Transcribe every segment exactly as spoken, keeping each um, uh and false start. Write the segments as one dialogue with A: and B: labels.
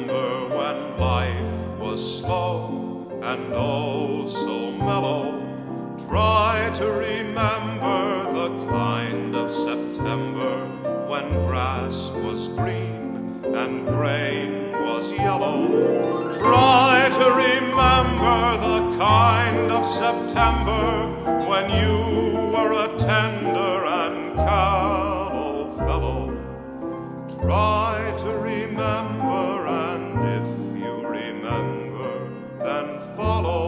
A: remember when life was slow and oh so mellow. Try to remember the kind of September when grass was green and grain was yellow. Try to remember the kind of September when you were a tender and callow fellow. Try to remember, and if you remember, then follow.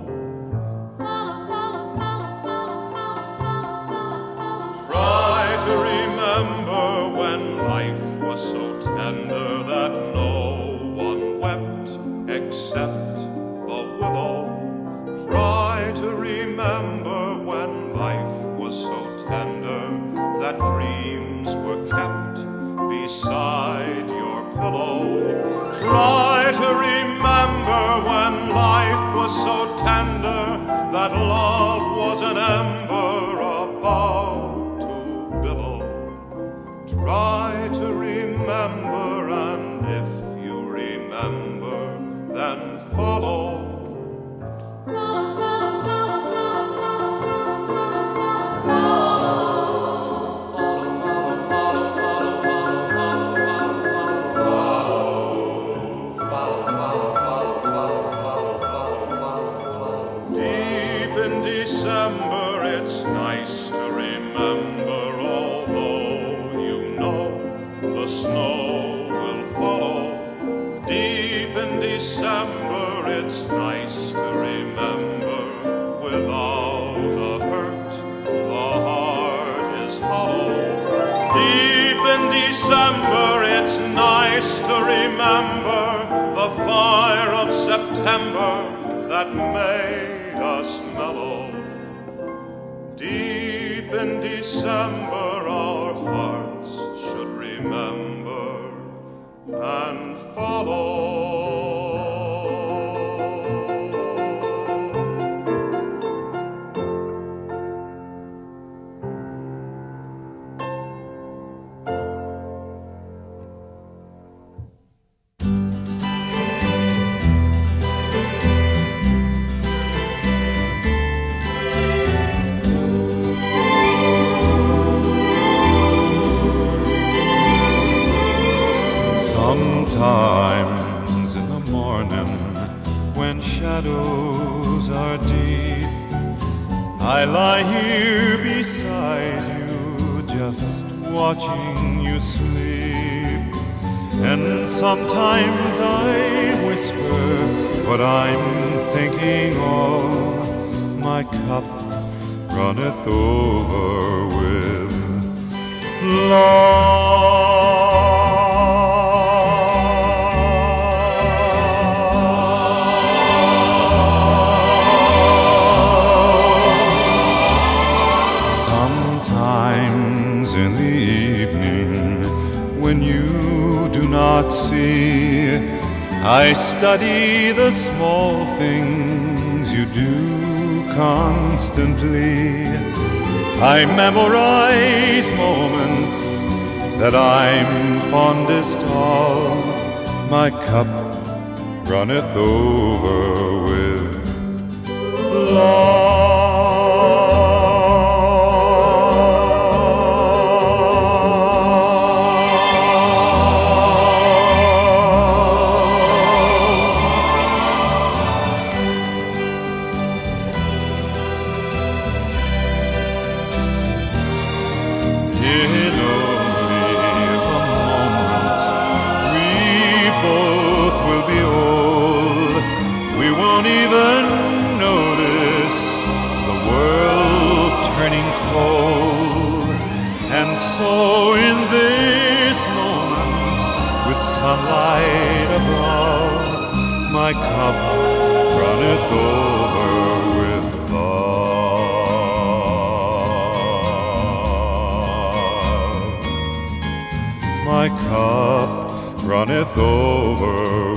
A: Try to remember when life was so tender that no one wept except the willow. Try to remember when life was so tender that dreams were kept beside your pillow. Try to remember when life was so tender that love was an ember about to billow. Try to remember, and if you remember, then follow. In December it's nice to remember, although you know the snow will follow. Deep in December it's nice to remember, without a hurt the heart is hollow. Deep in December it's nice to remember the fire of September that made us mellow. Deep in December our hearts should remember and follow.
B: Sometimes in the morning, when shadows are deep, I lie here beside you, just watching you sleep. And sometimes I whisper what I'm thinking of. My cup runneth over with love. Sometimes in the evening, when you do not see, I study the small things you do constantly. I memorize moments that I'm fondest of. My cup runneth over with love. In only a moment we both will be old. We won't even notice the world turning cold. And so in this moment, with sunlight above, my cup runneth over with love. My cup runneth over